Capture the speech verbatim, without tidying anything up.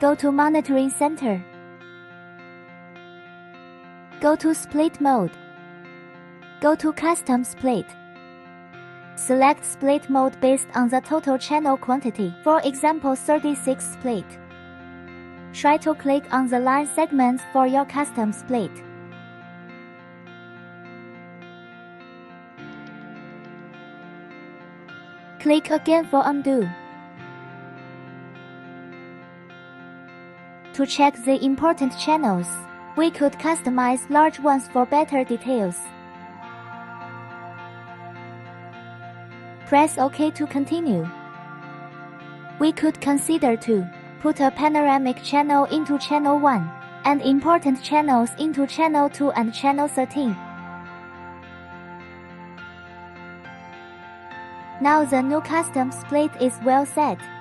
Go to Monitoring Center. Go to Split Mode. Go to Custom Split. Select split mode based on the total channel quantity, for example thirty-six split. Try to click on the line segments for your custom split. Click again for undo. To check the important channels, we could customize large ones for better details. Press OK to continue. We could consider to put a panoramic channel into channel one, and important channels into channel two and channel thirteen. Now the new custom split is well set.